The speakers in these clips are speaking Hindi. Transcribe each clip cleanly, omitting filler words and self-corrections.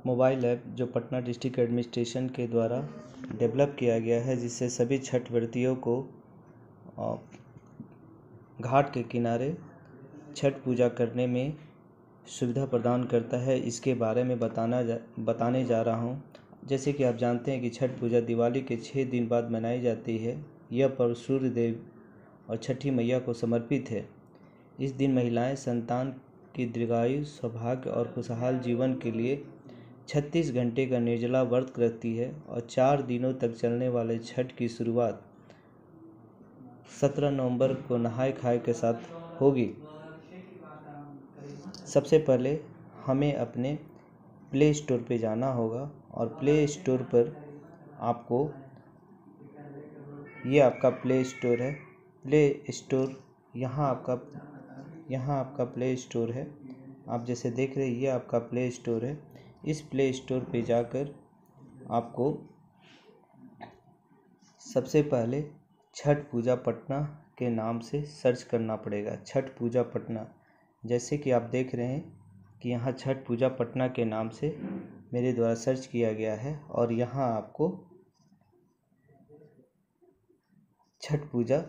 मोबाइल ऐप जो पटना डिस्ट्रिक्ट एडमिनिस्ट्रेशन के द्वारा डेवलप किया गया है, जिससे सभी छठ व्रतियों को घाट के किनारे छठ पूजा करने में सुविधा प्रदान करता है। इसके बारे में बताने जा रहा हूँ। जैसे कि आप जानते हैं कि छठ पूजा दिवाली के 6 दिन बाद मनाई जाती है। यह पर्व सूर्य देव और छठी मैया को समर्पित है। इस दिन महिलाएं संतान की दीर्घायु, सौभाग्य और खुशहाल जीवन के लिए 36 घंटे का निर्जला व्रत रखती है और 4 दिनों तक चलने वाले छठ की शुरुआत 17 नवंबर को नहाय खाए के साथ होगी। सबसे पहले हमें अपने प्ले स्टोर पे जाना होगा और प्ले स्टोर पर आपको, ये आपका प्ले स्टोर है। प्ले स्टोर यहाँ आपका प्ले स्टोर है। आप जैसे देख रहे हैं, ये आपका प्ले स्टोर है। इस प्ले स्टोर पे जाकर आपको सबसे पहले छठ पूजा पटना के नाम से सर्च करना पड़ेगा। छठ पूजा पटना, जैसे कि आप देख रहे हैं कि यहाँ छठ पूजा पटना के नाम से मेरे द्वारा सर्च किया गया है और यहाँ आपको छठ पूजा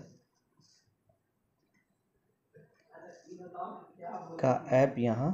का ऐप यहाँ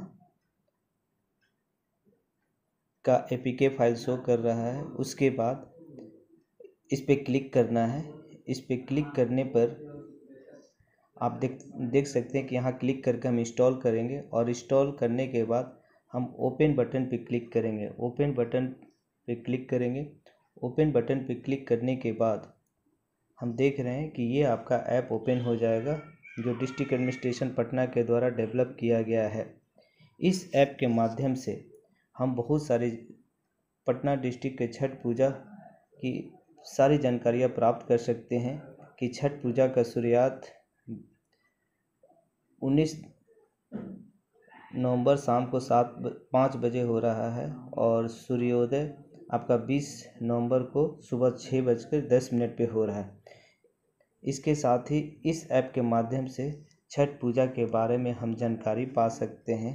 का एपीके फाइल शो कर रहा है। उसके बाद इस पे क्लिक करना है। इस पे क्लिक करने पर आप देख सकते हैं कि यहाँ क्लिक करके हम इंस्टॉल करेंगे और इंस्टॉल करने के बाद हम ओपन बटन पे क्लिक करेंगे। ओपन बटन पे क्लिक करेंगे। ओपन बटन पे क्लिक करने के बाद हम देख रहे हैं कि ये आपका ऐप ओपन हो जाएगा, जो डिस्ट्रिक्ट एडमिनिस्ट्रेशन पटना के द्वारा डेवलप किया गया है। इस ऐप के माध्यम से हम बहुत सारे पटना डिस्ट्रिक्ट के छठ पूजा की सारी जानकारियाँ प्राप्त कर सकते हैं कि छठ पूजा का शुरुआत 19 नवंबर शाम को 5 बजे हो रहा है और सूर्योदय आपका 20 नवंबर को सुबह 6:10 पे हो रहा है। इसके साथ ही इस ऐप के माध्यम से छठ पूजा के बारे में हम जानकारी पा सकते हैं।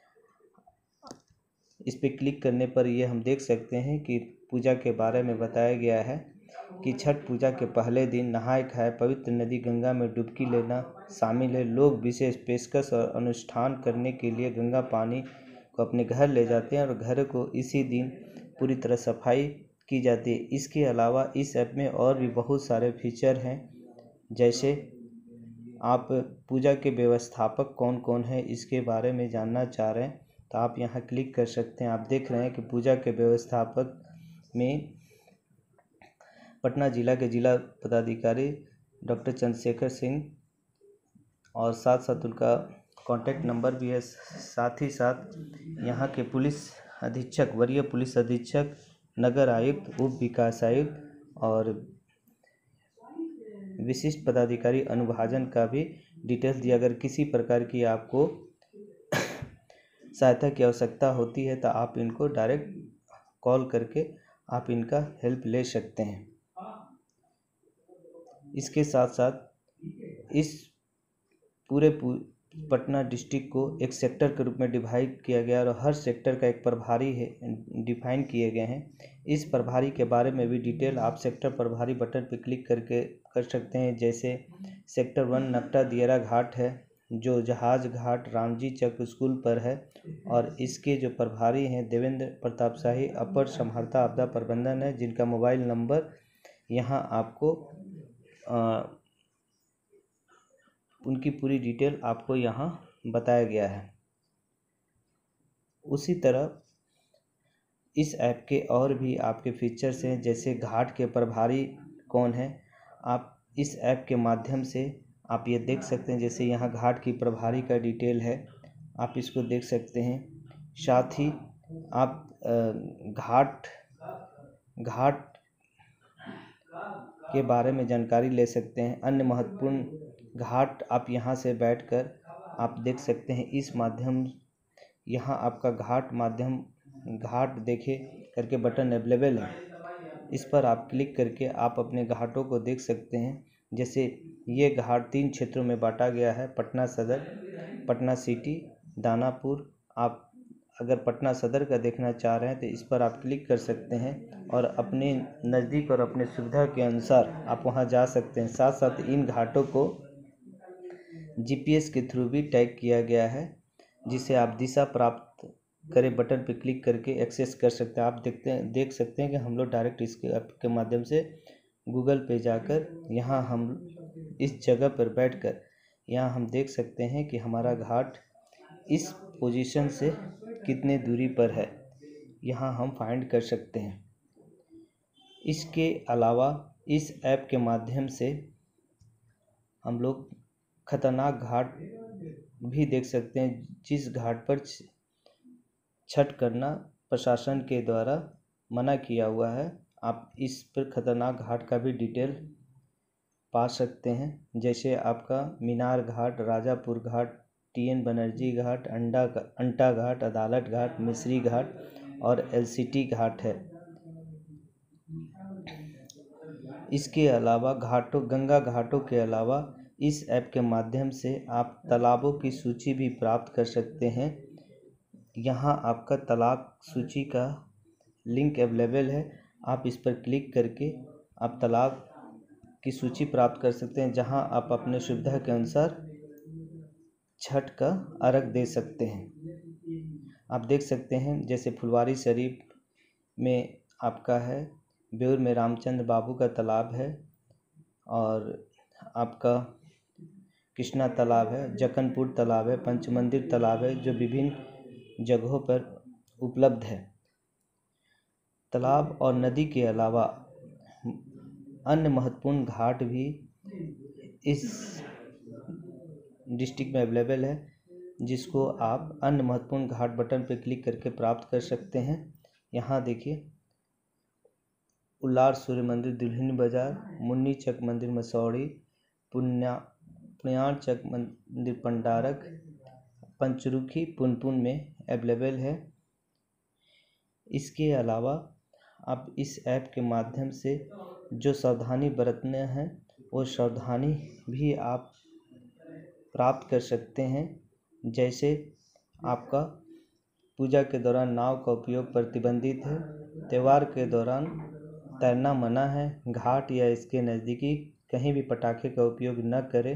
इस पे क्लिक करने पर ये हम देख सकते हैं कि पूजा के बारे में बताया गया है कि छठ पूजा के पहले दिन नहाय खाए पवित्र नदी गंगा में डुबकी लेना शामिल है। लोग विशेष पेशकश और अनुष्ठान करने के लिए गंगा पानी को अपने घर ले जाते हैं और घर को इसी दिन पूरी तरह सफाई की जाती है। इसके अलावा इस ऐप में और भी बहुत सारे फीचर हैं। जैसे आप पूजा के व्यवस्थापक कौन कौन है इसके बारे में जानना चाह रहे हैं तो आप यहाँ क्लिक कर सकते हैं। आप देख रहे हैं कि पूजा के व्यवस्थापक में पटना जिला के जिला पदाधिकारी डॉक्टर चंद्रशेखर सिंह और साथ साथ उनका कॉन्टैक्ट नंबर भी है। साथ ही साथ यहाँ के पुलिस अधीक्षक, वरीय पुलिस अधीक्षक, नगर आयुक्त, उप विकास आयुक्त और विशिष्ट पदाधिकारी अनुभाजन का भी डिटेल्स दिया। अगर किसी प्रकार की आपको सहायता की आवश्यकता होती है तो आप इनको डायरेक्ट कॉल करके आप इनका हेल्प ले सकते हैं। इसके साथ साथ इस पूरे पटना डिस्ट्रिक्ट को एक सेक्टर के रूप में डिवाइड किया गया और हर सेक्टर का एक प्रभारी है डिफाइन किए गए हैं। इस प्रभारी के बारे में भी डिटेल आप सेक्टर प्रभारी बटन पर क्लिक करके कर सकते हैं। जैसे सेक्टर 1 नकटा दियरा घाट है, जो जहाज घाट रामजी चक स्कूल पर है और इसके जो प्रभारी हैं देवेंद्र प्रताप शाही अपर समहर्ता आपदा प्रबंधन है, जिनका मोबाइल नंबर यहाँ आपको उनकी पूरी डिटेल आपको यहाँ बताया गया है। उसी तरह इस ऐप के और भी आपके फीचर्स हैं। जैसे घाट के प्रभारी कौन है, आप इस ऐप के माध्यम से आप ये देख सकते हैं। जैसे यहाँ घाट की प्रभारी का डिटेल है, आप इसको देख सकते हैं। साथ ही आप घाट के बारे में जानकारी ले सकते हैं। अन्य महत्वपूर्ण घाट आप यहाँ से बैठकर आप देख सकते हैं। इस माध्यम यहाँ आपका घाट देखे करके बटन अवेलेबल है। इस पर आप क्लिक करके आप अपने घाटों को देख सकते हैं। जैसे ये घाट 3 क्षेत्रों में बांटा गया है, पटना सदर, पटना सिटी, दानापुर। आप अगर पटना सदर का देखना चाह रहे हैं तो इस पर आप क्लिक कर सकते हैं और अपने नज़दीक और अपने सुविधा के अनुसार आप वहां जा सकते हैं। साथ साथ इन घाटों को GPS के थ्रू भी टैग किया गया है, जिसे आप दिशा प्राप्त करें बटन पर क्लिक करके एक्सेस कर सकते हैं। आप देख सकते हैं कि हम लोग डायरेक्ट इसके ऐप के माध्यम से गूगल पे जाकर यहाँ हम इस जगह पर बैठकर यहाँ हम देख सकते हैं कि हमारा घाट इस पोजीशन से कितने दूरी पर है, यहाँ हम फाइंड कर सकते हैं। इसके अलावा इस ऐप के माध्यम से हम लोग खतरनाक घाट भी देख सकते हैं, जिस घाट पर छठ करना प्रशासन के द्वारा मना किया हुआ है। आप इस पर खतरनाक घाट का भी डिटेल पा सकते हैं, जैसे आपका मीनार घाट, राजापुर घाट, TN बनर्जी घाट, अंटा घाट, अदालत घाट, मिश्री घाट और LCT घाट है। इसके अलावा गंगा घाटों के अलावा इस ऐप के माध्यम से आप तालाबों की सूची भी प्राप्त कर सकते हैं। यहाँ आपका तालाब सूची का लिंक अवेलेबल है, आप इस पर क्लिक करके आप तालाब की सूची प्राप्त कर सकते हैं, जहाँ आप अपने सुविधा के अनुसार छठ का अर्घ दे सकते हैं। आप देख सकते हैं जैसे फुलवारी शरीफ में आपका है, बेउर में रामचंद्र बाबू का तालाब है और आपका कृष्णा तालाब है, जक्कनपुर तालाब है, पंचमंदिर तालाब है, जो विभिन्न जगहों पर उपलब्ध है। तालाब और नदी के अलावा अन्य महत्वपूर्ण घाट भी इस डिस्ट्रिक्ट में अवेलेबल है, जिसको आप अन्य महत्वपूर्ण घाट बटन पर क्लिक करके प्राप्त कर सकते हैं। यहाँ देखिए, उल्लार सूर्य मंदिर दुल्हिन बाजार, मुन्नी चक मंदिर मसौड़ी, पुण्यार चक मंदिर पंडारक, पंचरुखी पुनपुन में अवेलेबल है। इसके अलावा आप इस ऐप के माध्यम से जो सावधानी बरतने हैं वो सावधानी भी आप प्राप्त कर सकते हैं, जैसे आपका पूजा के दौरान नाव का उपयोग प्रतिबंधित है, त्यौहार के दौरान तैरना मना है, घाट या इसके नज़दीकी कहीं भी पटाखे का उपयोग न करें।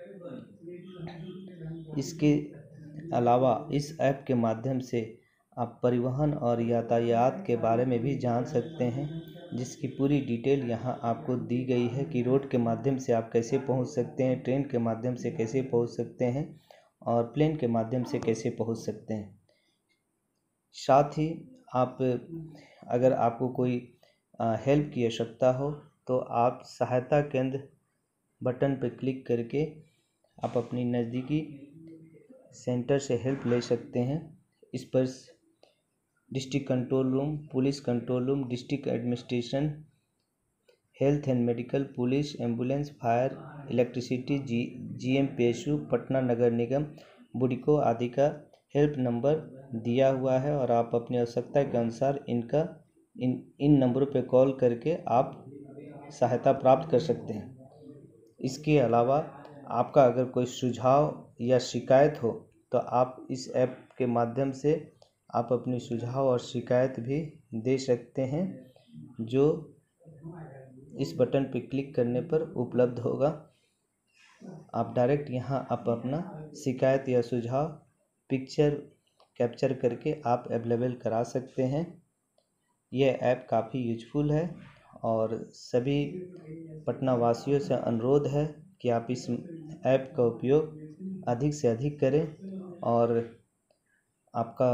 इसके अलावा इस ऐप के माध्यम से आप परिवहन और यातायात के बारे में भी जान सकते हैं, जिसकी पूरी डिटेल यहाँ आपको दी गई है कि रोड के माध्यम से आप कैसे पहुँच सकते हैं, ट्रेन के माध्यम से कैसे पहुँच सकते हैं और प्लेन के माध्यम से कैसे पहुँच सकते हैं। साथ ही आप अगर आपको कोई हेल्प की आवश्यकता हो तो आप सहायता केंद्र बटन पर क्लिक करके आप अपनी नज़दीकी सेंटर से हेल्प ले सकते हैं। इस पर district control room, police control room, district administration, health and medical, police, ambulance, fire, electricity, GM PSU, Patna नगर निगम, बुडको आदि का हेल्प नंबर दिया हुआ है और आप अपनी आवश्यकता के अनुसार इन नंबरों पर कॉल करके आप सहायता प्राप्त कर सकते हैं। इसके अलावा आपका अगर कोई सुझाव या शिकायत हो तो आप इस ऐप के माध्यम से आप अपनी सुझाव और शिकायत भी दे सकते हैं, जो इस बटन पर क्लिक करने पर उपलब्ध होगा। आप डायरेक्ट यहाँ आप अपना शिकायत या सुझाव पिक्चर कैप्चर करके आप अवेलेबल करा सकते हैं। यह ऐप काफ़ी यूजफुल है और सभी पटना वासियों से अनुरोध है कि आप इस ऐप का उपयोग अधिक से अधिक करें और आपका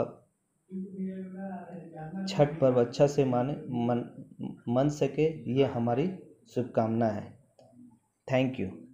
छठ पर्व अच्छा से मन सके, ये हमारी शुभकामना है। Thank you.